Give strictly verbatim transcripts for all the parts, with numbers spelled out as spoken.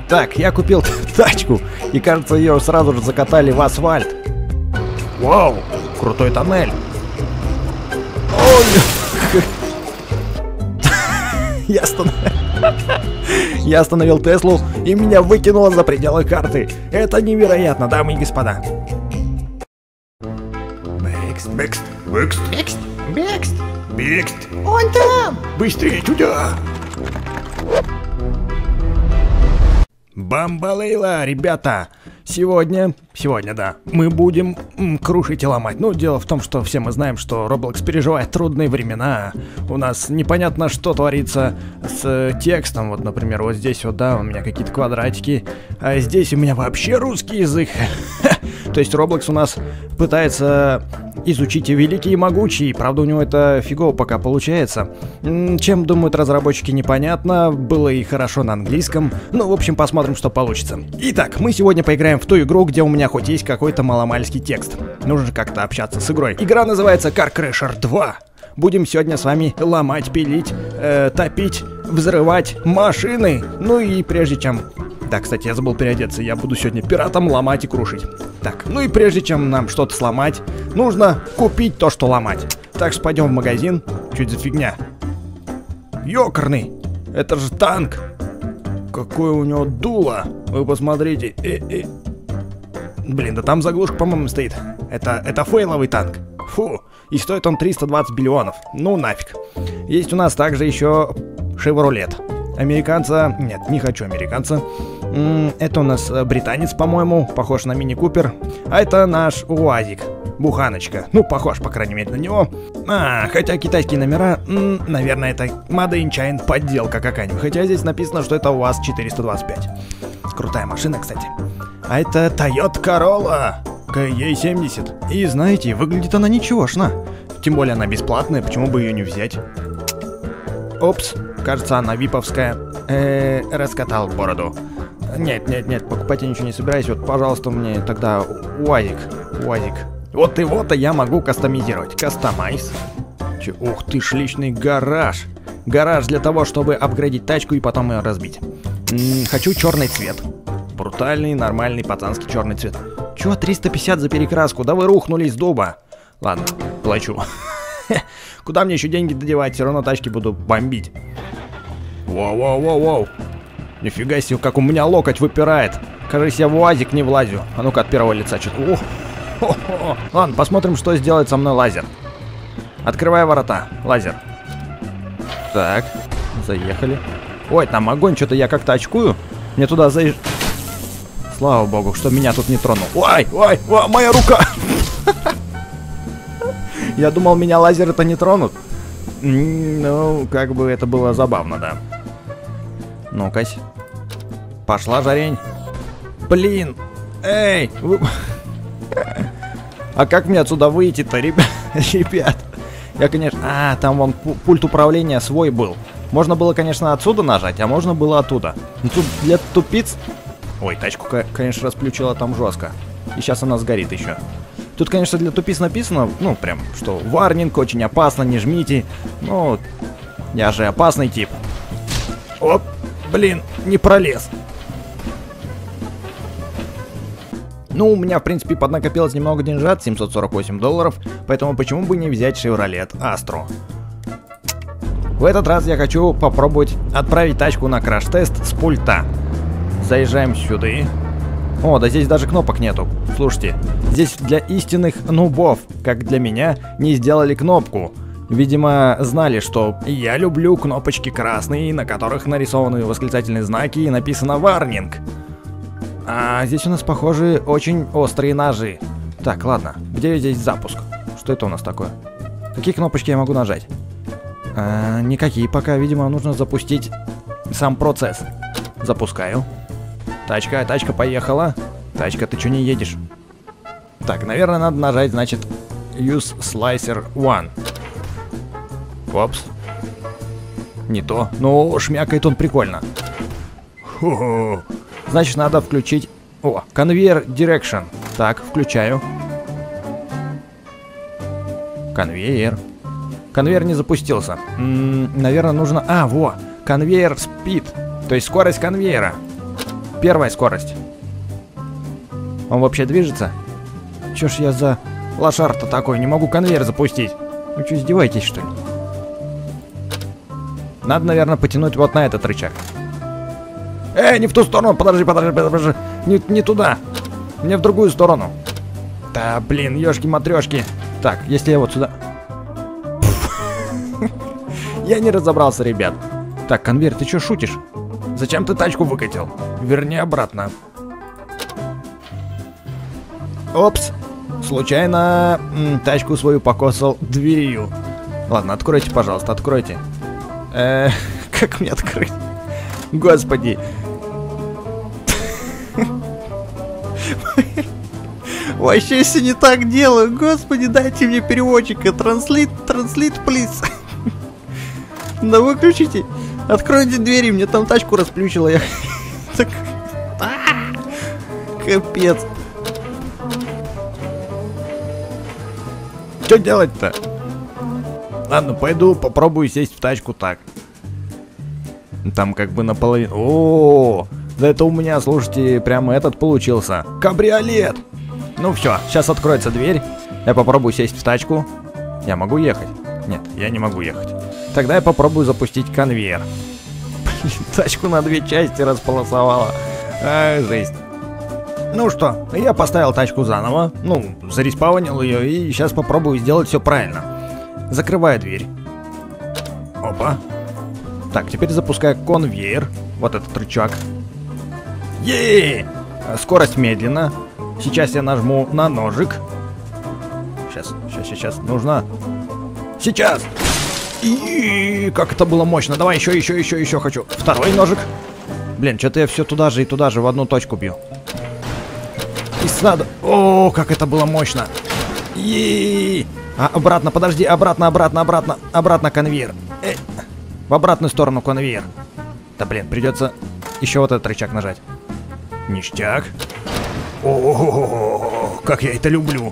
Так, я купил тачку, и кажется, ее сразу же закатали в асфальт. Вау, крутой тоннель. Ой. Я остановил... Я остановил Теслу, и меня выкинуло за пределы карты. Это невероятно, дамы и господа. Бэкст, бэкст, бэкст, бэкст, бэкст, бэкст. Он там! Быстрее туда! Бамбалейла, ребята! Сегодня, сегодня, да, мы будем м, крушить и ломать. Ну, дело в том, что все мы знаем, что Roblox переживает трудные времена. У нас непонятно, что творится с э, текстом. Вот, например, вот здесь вот, да, у меня какие-то квадратики. А здесь у меня вообще русский язык. То есть Roblox у нас пытается изучить великий и могучий. Правда, у него это фигово пока получается. Чем думают разработчики, непонятно. Было и хорошо на английском. Ну, в общем, посмотрим, что получится. Итак, мы сегодня поиграем в ту игру, где у меня хоть есть какой-то маломальский текст. Нужно же как-то общаться с игрой. Игра называется Car Crasher два. Будем сегодня с вами ломать, пилить, э, топить, взрывать машины. Ну и прежде чем... Да, кстати, я забыл переодеться. Я буду сегодня пиратом ломать и крушить. Так, ну и прежде чем нам что-то сломать, нужно купить то, что ломать. Так что пойдем в магазин. Что это за фигня? Ёкарный! Это же танк! Какое у него дуло! Вы посмотрите. Э -э. Блин, да там заглушка, по-моему, стоит. Это, это фейловый танк. Фу. И стоит он триста двадцать миллионов. Ну нафиг. Есть у нас также еще Шевролет. Американца... Нет, не хочу американца. Это у нас британец, по-моему, похож на Мини Купер. А это наш УАЗик. Буханочка. Ну, похож, по крайней мере, на него. А, хотя китайские номера, м, наверное, это Made in China подделка какая-нибудь. Хотя здесь написано, что это УАЗ четыреста двадцать пять. Крутая машина, кстати. А это Toyota Corolla кей семьдесят. И знаете, выглядит она ничегошно. Тем более она бесплатная, почему бы ее не взять? Опс, кажется, она виповская. Э, раскатал бороду. Нет, нет, нет, покупать я ничего не собираюсь. Вот, пожалуйста, мне тогда УАЗик. УАЗик. Вот его-то я могу кастомизировать. Кастомайз. Че, ух ты ж, личный гараж. Гараж для того, чтобы апгрейдить тачку и потом ее разбить. М-м, хочу черный цвет. Брутальный, нормальный, пацанский черный цвет. Че, триста пятьдесят за перекраску? Да вы рухнули с дуба. Ладно, плачу. Куда мне еще деньги додевать? Все равно тачки буду бомбить. Воу-воу-воу-воу. Нифига себе, как у меня локоть выпирает. Кажется, я в УАЗик не влазю. А ну-ка, от первого лица что-то. Ладно, посмотрим, что сделает со мной лазер. Открываю ворота. Лазер. Так, заехали. Ой, там огонь, что-то я как-то очкую. Мне туда заезж... Слава богу, что меня тут не тронул. Ой, ой, ой, моя рука. Я думал, меня лазер это не тронут. Ну, как бы это было забавно, да. Ну-ка. Пошла жарень. Блин. Эй. Вы... А как мне отсюда выйти-то, ребят? Ребят. Я, конечно... А, там вон пульт управления свой был. Можно было, конечно, отсюда нажать, а можно было оттуда. Ну, тут для тупиц... Ой, тачку, конечно, расплющила там жестко. И сейчас она сгорит еще. Тут, конечно, для тупиц написано, ну, прям, что варнинг, очень опасно, не жмите. Ну, я же опасный тип. Оп, блин, не пролез. Ну, у меня, в принципе, поднакопилось немного деньжат, семьсот сорок восемь долларов, поэтому почему бы не взять Chevrolet Astro? В этот раз я хочу попробовать отправить тачку на краш-тест с пульта. Заезжаем сюда. О, да здесь даже кнопок нету. Слушайте, здесь для истинных нубов, как для меня, не сделали кнопку. Видимо, знали, что я люблю кнопочки красные, на которых нарисованы восклицательные знаки и написано «Варнинг». А здесь у нас, похоже, очень острые ножи. Так, ладно, где здесь запуск? Что это у нас такое? Какие кнопочки я могу нажать? А, никакие пока, видимо, нужно запустить сам процесс. Запускаю. Тачка, тачка поехала. Тачка, ты что не едешь? Так, наверное, надо нажать, значит, Use Slicer один. Опс. Не то. Ну, шмякает он прикольно. Хо-хо. Значит, надо включить... О, конвейер Direction. Так, включаю. Конвейер. Конвейер не запустился. М-м, наверное, нужно... А, во! Конвейер Speed. То есть скорость конвейера. Первая скорость. Он вообще движется? Чё ж я за лошар-то такой? Не могу конвейер запустить. Вы что, издеваетесь, что ли? Надо, наверное, потянуть вот на этот рычаг. Эй, не в ту сторону, подожди, подожди, подожди. Не, не туда. Мне в другую сторону. Да, блин, ёшки-матрёшки. Так, если я вот сюда... Я не разобрался, ребят. Так, конвейер, ты чё шутишь? Зачем ты тачку выкатил? Верни обратно. Опс. Случайно м, тачку свою покосал дверью. Ладно, откройте, пожалуйста, откройте. Э, как мне открыть? Господи. Вообще все не так делаю. Господи, дайте мне переводчика. Транслит, транслит, плиз. Да выключите. Откройте двери, мне там тачку расплющило. Я... Капец. Что делать-то? Ладно, пойду попробую сесть в тачку так. Там как бы наполовину. О, да это у меня, слушайте, прямо этот получился. Кабриолет! Ну все, сейчас откроется дверь. Я попробую сесть в тачку. Я могу ехать? Нет, я не могу ехать. Тогда я попробую запустить конвейер. Блин, тачку на две части располосовала. А, жесть. Ну что, я поставил тачку заново. Ну, зареспаунил ее и сейчас попробую сделать все правильно. Закрываю дверь. Опа. Так, теперь запускаю конвейер. Вот этот рычаг. Е-е-е! Скорость медленно. Сейчас я нажму на ножик. Сейчас, сейчас, сейчас. Нужно. Сейчас! И как это было мощно. Давай еще, еще, еще, еще хочу. Второй ножик. Блин, что-то я все туда же и туда же в одну точку бью. И надо. О, как это было мощно. И а, обратно, подожди, обратно, обратно, обратно, обратно конвейер. Э, в обратную сторону конвейер. Да блин, придется еще вот этот рычаг нажать. Ништяк. О, как я это люблю.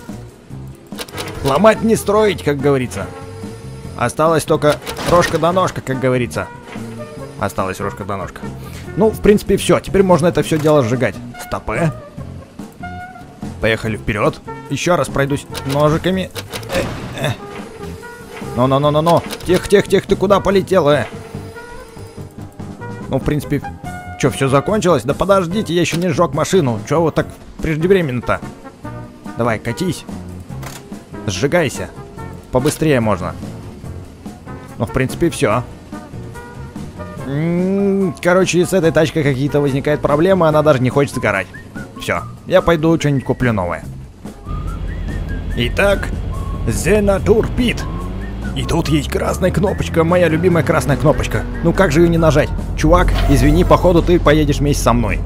Ломать не строить, как говорится. Осталось только рожка до ножка, как говорится. Осталась рожка до ножка. Ну, в принципе, все. Теперь можно это все дело сжигать. Стопэ. Поехали вперед. Еще раз пройдусь ножиками. Ну-ну-ну-ну-ну. Тихо-тихо-тихо, ты куда полетел, э? Ну, в принципе, что, все закончилось? Да подождите, я еще не сжег машину. Че вот так преждевременно-то? Давай, катись. Сжигайся. Побыстрее можно. Ну, в принципе, все. Короче, с этой тачкой какие-то возникают проблемы, она даже не хочет сгорать. Все, я пойду что-нибудь куплю новое. Итак, Зеnatur Pit. И тут есть красная кнопочка, моя любимая красная кнопочка. Ну как же ее не нажать? Чувак, извини, походу ты поедешь вместе со мной.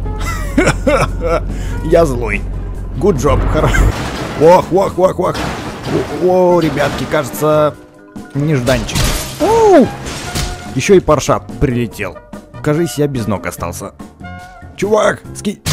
Я злой. Good job, хорошо. Ох, ох, ох, ох. О, ребятки, кажется, нежданчик. Оу! Еще и Порша прилетел. Кажись, я без ног остался. Чувак, ски...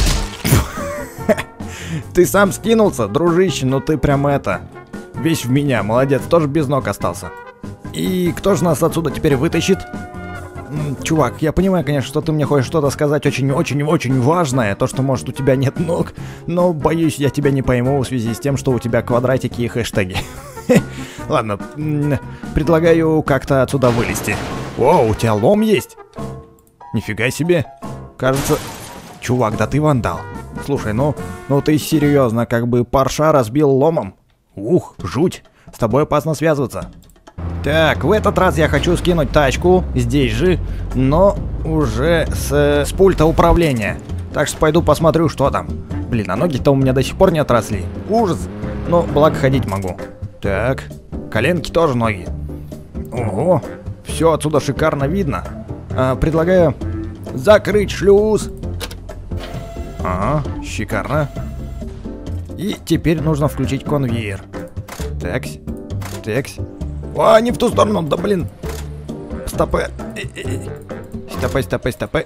Ты сам скинулся, дружище, ну ты прям это... Весь в меня, молодец, тоже без ног остался. И кто же нас отсюда теперь вытащит? Чувак, я понимаю, конечно, что ты мне хочешь что-то сказать очень-очень-очень важное, то, что, может, у тебя нет ног, но, боюсь, я тебя не пойму в связи с тем, что у тебя квадратики и хэштеги. Ладно, предлагаю как-то отсюда вылезти. О, у тебя лом есть? Нифига себе. Кажется... Чувак, да ты вандал. Слушай, ну, ну ты серьезно, как бы Порша разбил ломом? Ух, жуть. С тобой опасно связываться. Так, в этот раз я хочу скинуть тачку, здесь же, но уже с, с пульта управления. Так что пойду посмотрю, что там. Блин, а ноги-то у меня до сих пор не отросли. Ужас. Но благо ходить могу. Так, коленки тоже ноги. Ого, все отсюда шикарно видно. А, предлагаю закрыть шлюз. Ага, шикарно. И теперь нужно включить конвейер. Такс, такс. О, не в ту сторону, да блин. Стопэ. Стопэ, стопэ, стопэ.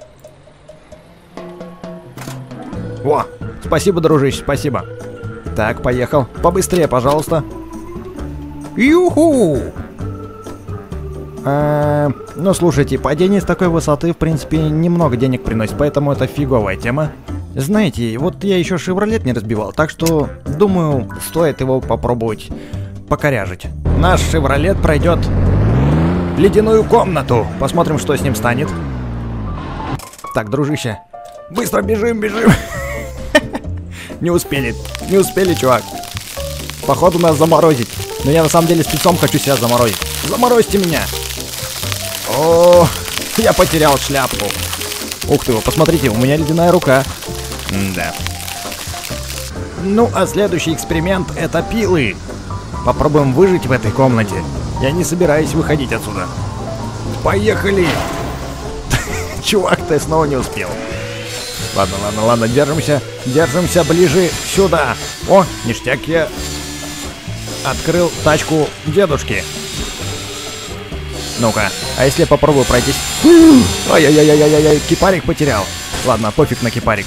О, спасибо, дружище, спасибо. Так, поехал. Побыстрее, пожалуйста. Юху! Э, ну, слушайте, падение с такой высоты, в принципе, немного денег приносит, поэтому это фиговая тема. Знаете, вот я еще Шевролет не разбивал, так что, думаю, стоит его попробовать покоряжить. Наш Шевролет пройдет ледяную комнату. Посмотрим, что с ним станет. Так, дружище, быстро бежим, бежим. Не успели, не успели, чувак. Походу нас заморозить. Но я на самом деле спецом хочу себя заморозить. Заморозьте меня. О, я потерял шляпку. Ух ты, посмотрите, у меня ледяная рука. Да. Ну, а следующий эксперимент — это пилы. Попробуем выжить в этой комнате. Я не собираюсь выходить отсюда. Поехали. Чувак, ты снова не успел. Ладно, ладно, ладно, держимся. Держимся ближе сюда. О, ништяк, я открыл тачку дедушки. Ну-ка, а если я попробую пройтись? Ай-яй-яй-яй-яй, кипарик потерял. Ладно, пофиг на кипарик.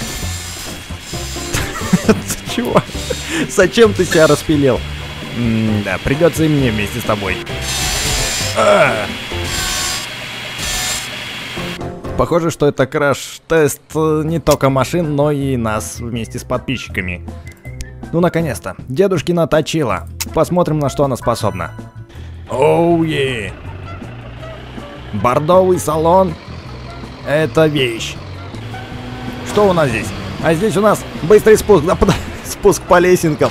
Чувак, зачем ты себя распилил? Да, придется и мне вместе с тобой. Похоже, что это краш-тест не только машин, но и нас вместе с подписчиками. Ну, наконец-то. Дедушкина точила. Посмотрим, на что она способна. Оу, oh, yeah. Бордовый салон. Это вещь. Что у нас здесь? А здесь у нас быстрый спуск. Да, под... Спуск по лесенкам.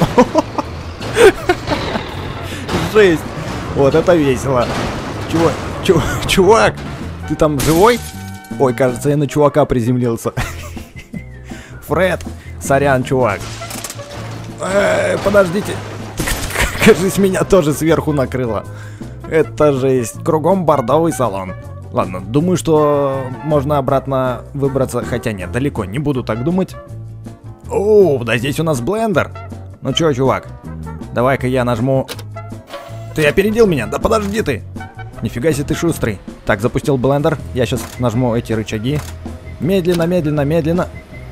Жесть. Вот это весело. Чувак, чу... чувак, ты там живой? Ой, кажется, я на чувака приземлился. Фред, сорян, чувак. Эй, подождите. Кажется, меня тоже сверху накрыло. Это жесть. Кругом бордовый салон. Ладно, думаю, что можно обратно выбраться. Хотя нет, далеко, не буду так думать. О, да здесь у нас блендер. Ну чё, чувак, давай-ка я нажму. Ты опередил меня? Да подожди ты. Нифига себе ты шустрый. Так, запустил блендер. Я сейчас нажму эти рычаги. Медленно, медленно, медленно.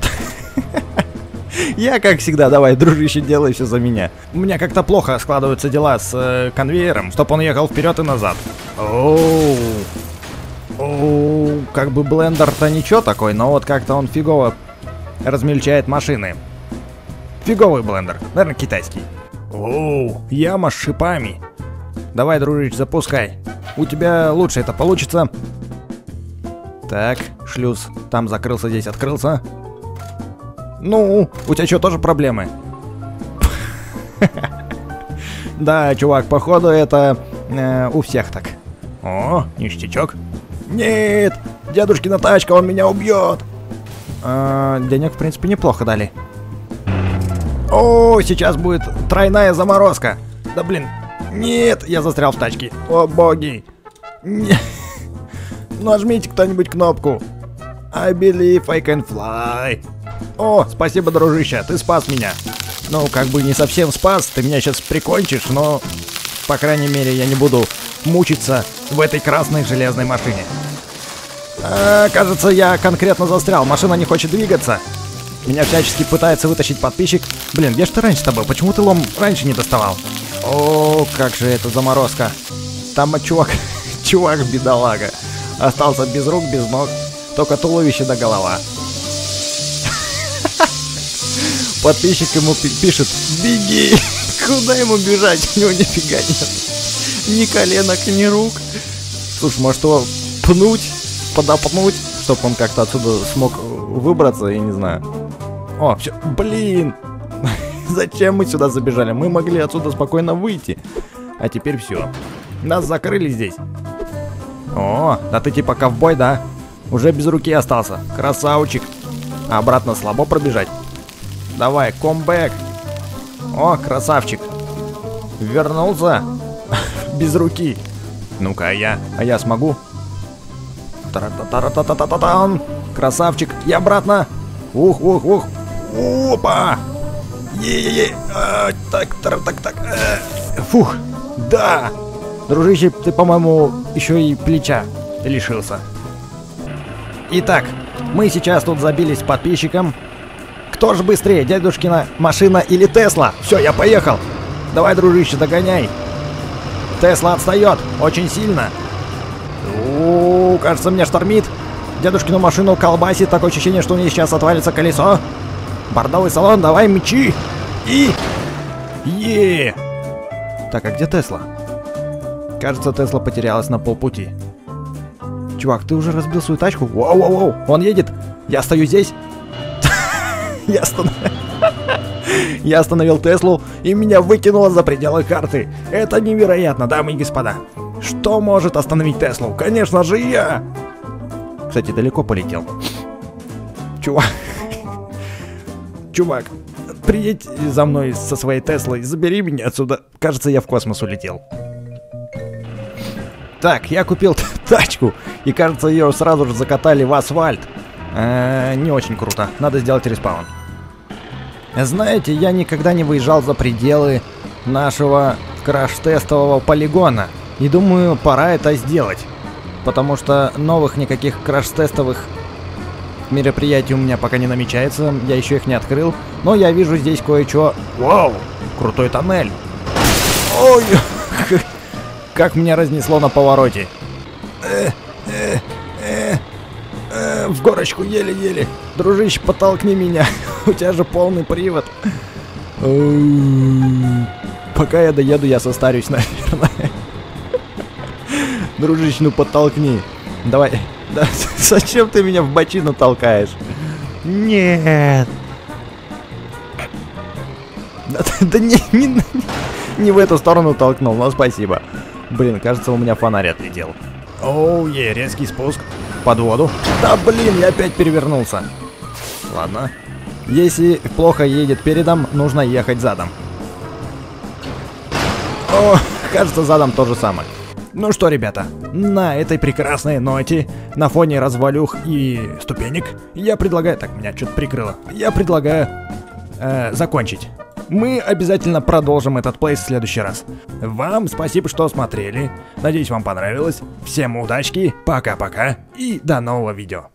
Я, как всегда, давай, дружище, делай все за меня. У меня как-то плохо складываются дела с э, конвейером, чтобы он ехал вперед и назад. Оу. Оу. Как бы блендер-то ничего такой, но вот как-то он фигово размельчает машины. Фиговый блендер. Наверное, китайский. Оу. Яма с шипами. Давай, дружище, запускай. У тебя лучше это получится. Так, шлюз там закрылся, здесь открылся. Ну, у тебя что, тоже проблемы? Да, чувак, походу это э, у всех так. О, ништячок. Нет, дедушкина тачка, он меня убьет. А, денег, в принципе, неплохо дали. О, сейчас будет тройная заморозка. Да блин, нет, я застрял в тачке. О боги. Нет. Нажмите кто-нибудь кнопку. I believe I can fly. О, спасибо, дружище, ты спас меня. Ну, как бы не совсем спас, ты меня сейчас прикончишь, но, по крайней мере, я не буду мучиться в этой красной железной машине. А, кажется, я конкретно застрял, машина не хочет двигаться. Меня всячески пытается вытащить подписчик. Блин, где ж ты раньше-то был? Почему ты лом раньше не доставал? О, как же это заморозка. Там чувак, чувак, бедолага. Остался без рук, без ног, только туловище да голова. Подписчик ему пишет: беги! Куда ему бежать? У него нифига нет. Ни коленок, ни рук. Слушай, может его пнуть, подопнуть, чтобы он как-то отсюда смог выбраться, я не знаю. О, все, блин! Зачем мы сюда забежали? Мы могли отсюда спокойно выйти. А теперь все. Нас закрыли здесь. О, да ты типа ковбой, да? Уже без руки остался. Красавчик. А обратно слабо пробежать. Давай, комбэк. О, красавчик. Вернулся. Без руки. Ну-ка, а я, а я смогу. Тара-та-та-та-та-та-та-тан. Красавчик. Я обратно. Ух, ух, ух. Опа. Е-е-е. А, так, так, так, так. Фух. Да. Дружище, ты, по-моему, еще и плеча лишился. Итак, мы сейчас тут забились с подписчиком. Кто же быстрее, дедушкина машина или Тесла? Все, я поехал. Давай, дружище, догоняй. Тесла отстает очень сильно. У-у-у, кажется, меня штормит. Дедушкину машину колбасит, такое ощущение, что у нее сейчас отвалится колесо. Бордовый салон, давай мечи. И... Е. Так, а где Тесла? Кажется, Тесла потерялась на полпути. Чувак, ты уже разбил свою тачку? Воу-воу-воу, он едет. Я стою здесь. Я остановил... Я остановил Теслу, и меня выкинуло за пределы карты. Это невероятно, дамы и господа. Что может остановить Теслу? Конечно же, я. Кстати, далеко полетел. Чувак. Чувак, приедь за мной со своей Теслой, забери меня отсюда. Кажется, я в космос улетел. Так, я купил тачку, и кажется, ее сразу же закатали в асфальт. Э-э, не очень круто, надо сделать респаун. Знаете, я никогда не выезжал за пределы нашего краш-тестового полигона. И думаю, пора это сделать. Потому что новых никаких краш-тестовых мероприятий у меня пока не намечается. Я еще их не открыл. Но я вижу здесь кое-что. Вау! Крутой тоннель. Ой! Как меня разнесло на повороте. Э, э, э, э, в горочку еле-еле. Дружище, подтолкни меня. У тебя же полный привод. Пока я доеду, я состарюсь, наверное. Дружище, ну подтолкни. Давай. Да, зачем ты меня в бочину толкаешь? Нет. Да, да не, не, не в эту сторону толкнул, но спасибо. Блин, кажется, у меня фонарь отлетел. Оу, е, резкий спуск. Под воду. Да блин, я опять перевернулся. Ладно. Если плохо едет передом, нужно ехать задом. О, кажется, задом то же самое. Ну что, ребята, на этой прекрасной ноте, на фоне развалюх и ступенек, я предлагаю... Так, меня что-то прикрыло. Я предлагаю э, закончить. Мы обязательно продолжим этот плей в следующий раз. Вам спасибо, что смотрели. Надеюсь, вам понравилось. Всем удачки, пока-пока и до нового видео.